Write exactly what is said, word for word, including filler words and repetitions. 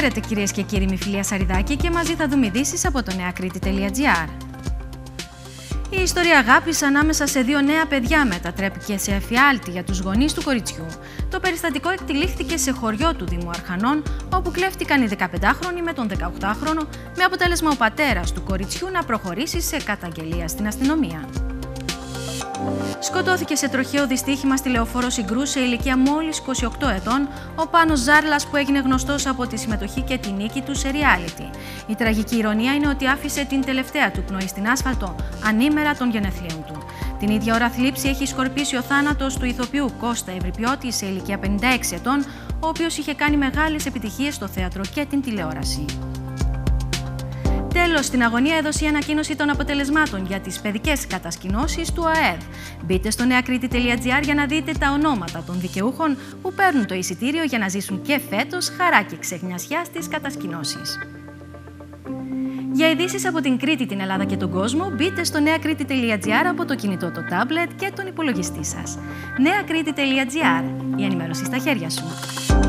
Χαίρετε κυρίες και κύριοι, είμαι η Φιλία Σαριδάκη και μαζί θα δούμε ειδήσεις από το νεακρήτη τελεία τζι άρ. Η ιστορία αγάπης ανάμεσα σε δύο νέα παιδιά μετατρέπηκε σε εφιάλτη για τους γονείς του κοριτσιού. Το περιστατικό εκτυλίχθηκε σε χωριό του Δήμου Αρχανών, όπου κλέφτηκαν οι δεκαπεντάχρονοι με τον δεκαοκτάχρονο, με αποτέλεσμα ο πατέρας του κοριτσιού να προχωρήσει σε καταγγελία στην αστυνομία. Σκοτώθηκε σε τροχαίο δυστύχημα στη λεωφόρο Συγκρού σε ηλικία μόλις είκοσι οκτώ ετών ο Πάνος Ζάρλας, που έγινε γνωστός από τη συμμετοχή και τη νίκη του σε reality. Η τραγική ηρωνία είναι ότι άφησε την τελευταία του πνοή στην άσφαλτο ανήμερα των γενεθλίων του. Την ίδια ώρα θλίψη έχει σκορπίσει ο θάνατος του ηθοποιού Κώστα Ευρυπιώτη σε ηλικία πενήντα έξι ετών, ο οποίος είχε κάνει μεγάλες επιτυχίες στο θέατρο και την τηλεόραση. Τέλος, στην αγωνία έδωσε η ανακοίνωση των αποτελεσμάτων για τις παιδικές κατασκηνώσεις του ΑΕΔ. Μπείτε στο νεακρήτη τελεία τζι άρ για να δείτε τα ονόματα των δικαιούχων που παίρνουν το εισιτήριο για να ζήσουν και φέτος χαρά και ξεχνιασιά στις κατασκηνώσεις. Για ειδήσεις από την Κρήτη, την Ελλάδα και τον κόσμο, μπείτε στο νεακρήτη τελεία τζι άρ από το κινητό, το τάμπλετ και τον υπολογιστή σας. νεακρήτη τελεία τζι άρ, η ενημέρωση στα χέρια σου.